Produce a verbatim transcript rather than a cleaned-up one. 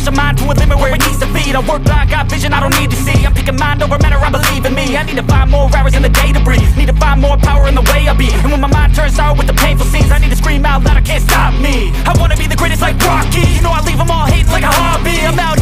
my mind to a limit where it needs to be. I work blind, got vision I don't need to see. I'm picking mind over matter, I believe in me. I need to find more hours in the day to breathe. Need to find more power in the way I be. And when my mind turns sour with the painful scenes, I need to scream out loud, I can't stop me. I wanna be the greatest like Rocky. You know I leave them all hating like a hobby. I'm out